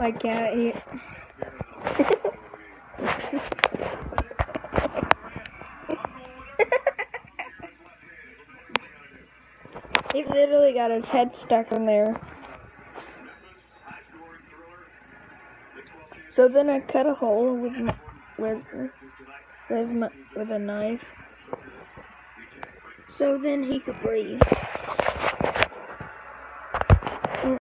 My cat, he literally got his head stuck in there. So then I cut a hole with a knife, so then he could breathe.